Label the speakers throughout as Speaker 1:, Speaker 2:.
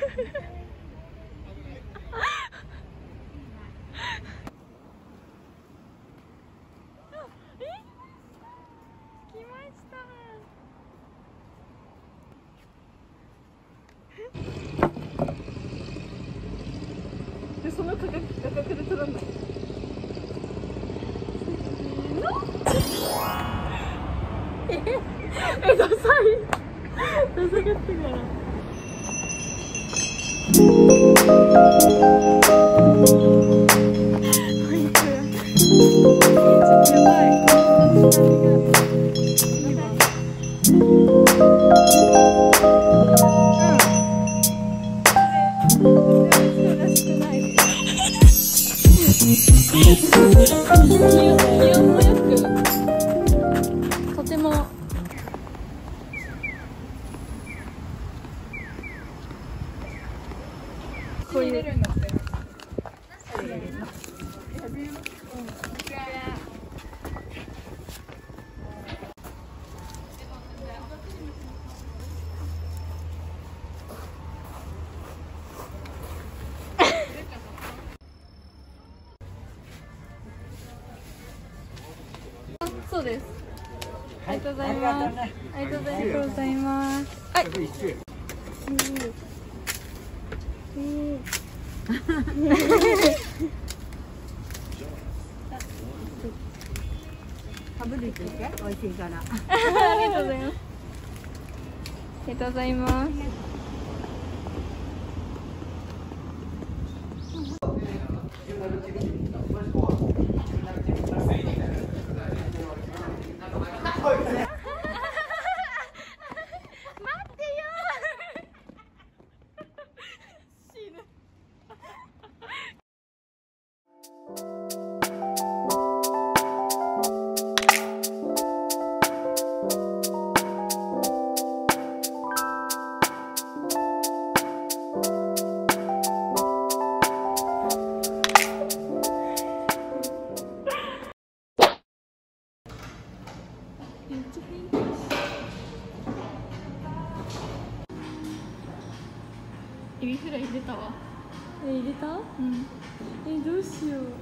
Speaker 1: でその価格で取らない。ダサい。ダサかったから。やばい。気温もよく、とてもこういう。そうです。ありがとうございます。ありがとうございます。はい。
Speaker 2: かぶりついて美味しいから。
Speaker 1: ありがとうございます。ありがとうございます。エビフライ入れたわ。入れた？うん。どうしよう。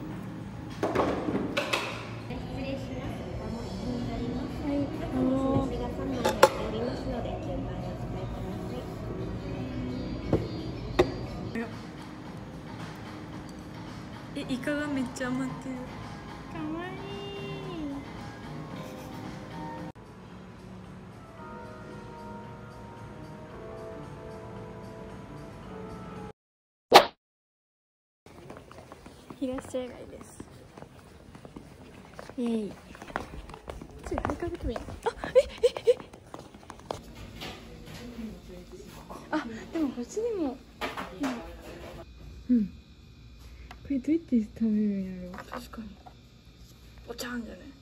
Speaker 3: 失礼します。お持ちになります。
Speaker 1: はい。
Speaker 3: お水が3枚入っておりますので、順番にお伝えください。
Speaker 1: イカがめっちゃ余ってる。かわいい。東茶屋街です。イエイ。ちょっと買いかけてもいい？あ、でもこっちにも。うん。これどうやって食べるんやろ。確かに。お茶んじゃない。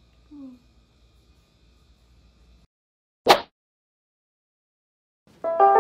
Speaker 1: うん。